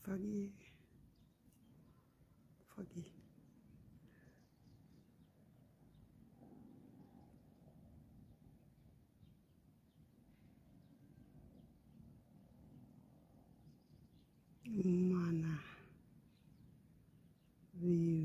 Foggy. Foggy. Mana view.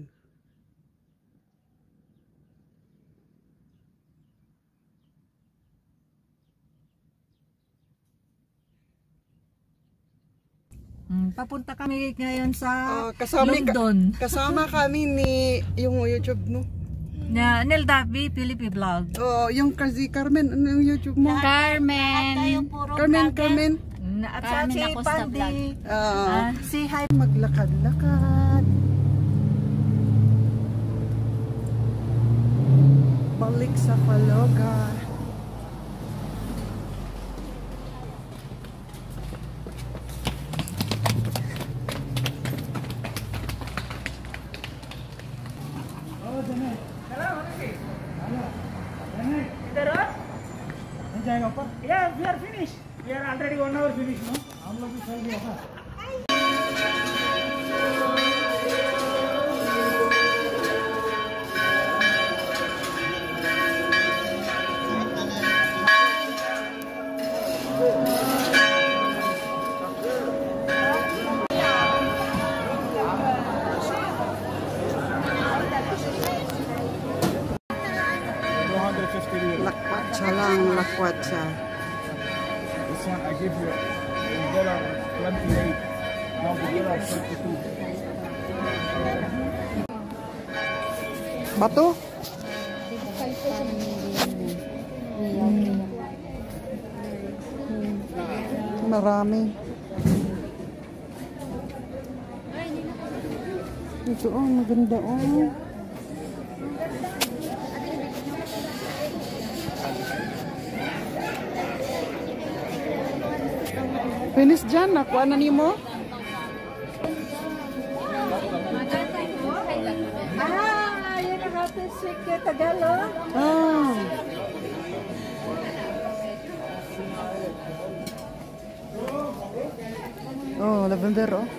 Papunta kami ngayon sa London. Kasama kami ni yung YouTube no. Na Nelda B Philippine Vlog. Oh, yung si Carmen, ano yung YouTube mo? Carmen. Carmen. At sa si Pandi. Si Hi. Maglakad-lakad. Balik sa Falougha. Yeah, we are finished. We are already 1 hour finished, no? हम लोग भी चल गया था. Lakwat siya lang, lakwat siya. This one I give you $28. Now the $32. Bato? Marami. Ito oh, maganda oh. Finish dyan, nakuha na ni mo? Yun ang ating secret Tagalog. Oh, lavender oh.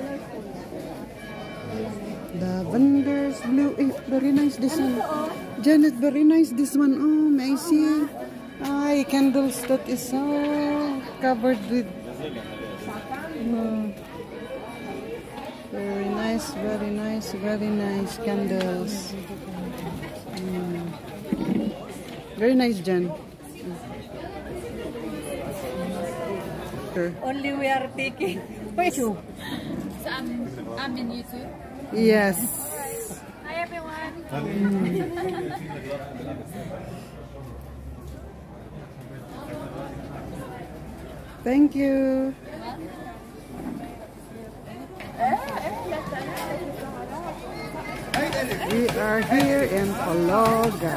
Lavender's blue. Very nice this one. Janet, very nice this one. Oh, may I see? Ay, candles that is so covered with. Very nice, very nice, very nice candles. Very nice, Jan. Only we are taking picture. I'm in YouTube. Yes. Hi everyone. Thank you. We are here in Falougha.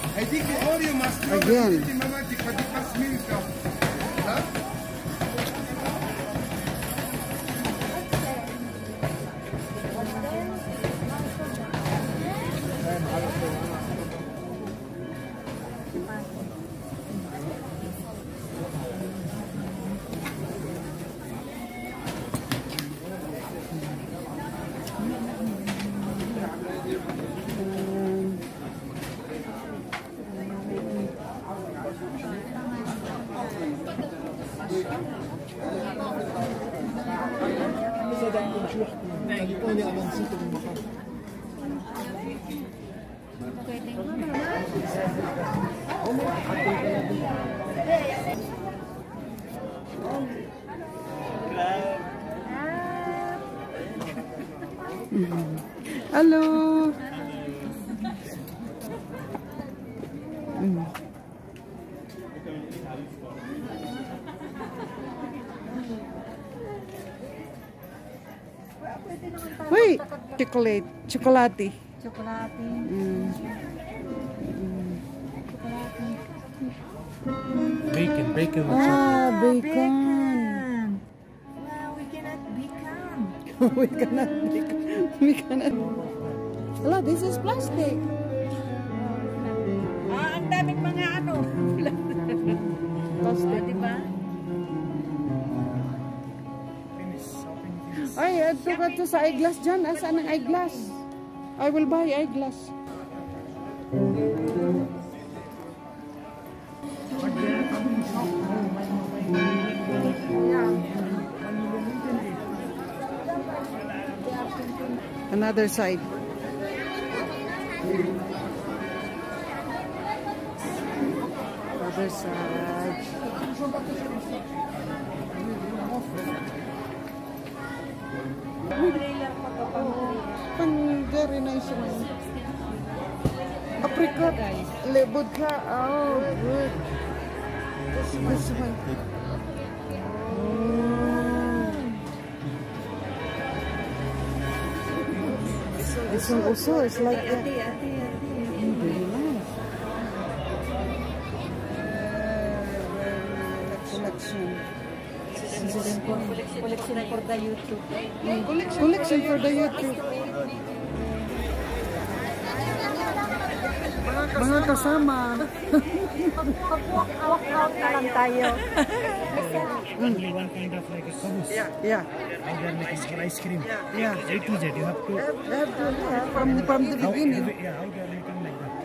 Again. Hello. Wait, chocolate. Chocolate. Bacon with Bacon. Wow, we cannot bacon. We cannot. Hello, this is plastic. Ang daming mga ano. Plastic. Diba? Ay, ito ka to sa eyeglass dyan. Saan ang eyeglass? I will buy eyeglass. Another side. Other side. Very nice one. Apricot. Lebod ka. Oh, good. This one. This one also is like that. Very nice. Collection. Collection for the YouTube. Collection for the YouTube. Mga kasama. Walk out na lang tayo. Only one kind of like a kabus. Yeah. How they are making for ice cream. Yeah. A to Z. You have to. From the beginning. Yeah, how they are making like that.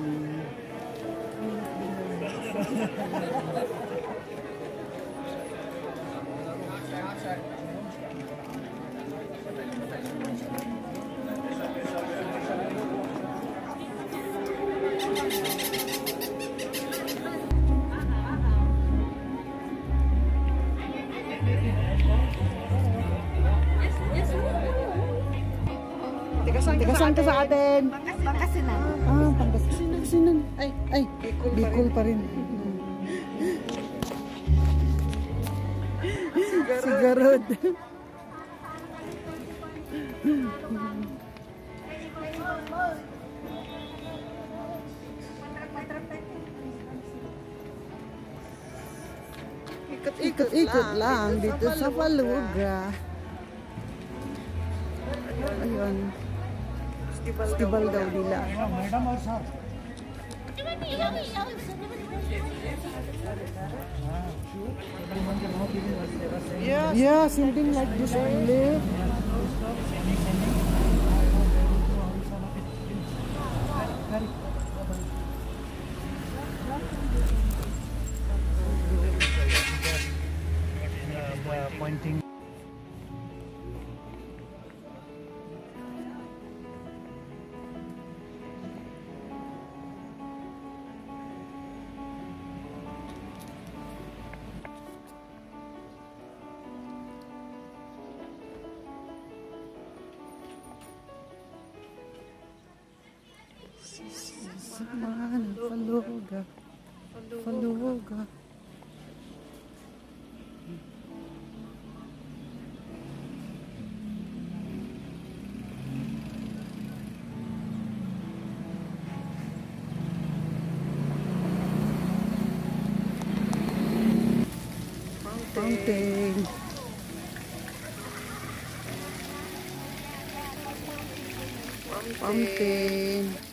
Tigasan ka sa atin. Pangasinan. Pangasinan. Ay, Bicol pa rin. Sigarod. Ikot-ikot lang dito sa Falougha. Ayun. Festival daw nila. Madam or sir? Yeah, something like this only. Pointing. Samahan, Falougha. Falougha. Fountain. Fountain.